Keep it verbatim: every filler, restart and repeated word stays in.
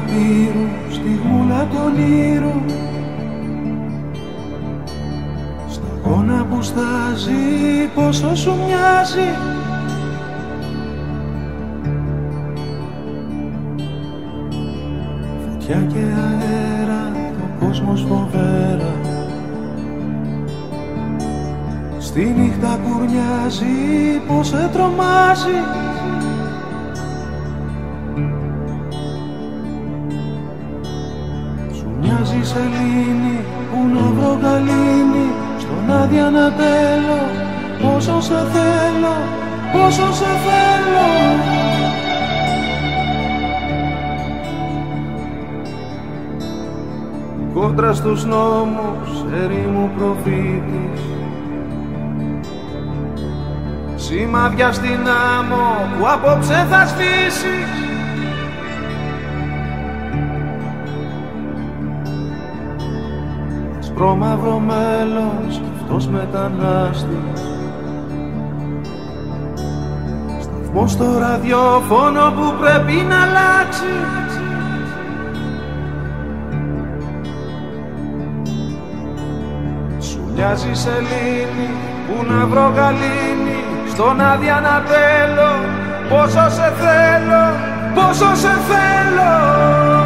υπήρου, στιγμούλα του ονείρου, σταγόνα που στάζει, πόσο σου μοιάζει. Φωτιά και αέρα, το κόσμος φοβέρα, στη νύχτα κουρνιάζει, πως σε τρομάζει. Σου μοιάζει σελήνη, που να βρω γαλήνη, στον άδεια να τέλω, πόσο σε θέλω, πόσο σε θέλω. Κόντρα στους νόμους, ερήμου προφήτης, σημάδια στην άμμο που απόψε θα σβήσεις. Ασπρόμαυρο μέλλον, σκεφτός μετανάστης, σταθμός στο ραδιόφωνο που πρέπει να αλλάξει. Σου μοιάζει σελήνη, που να βρω γαλήνη, στον άδεια να τέλω, πόσο σε θέλω, πόσο σε θέλω.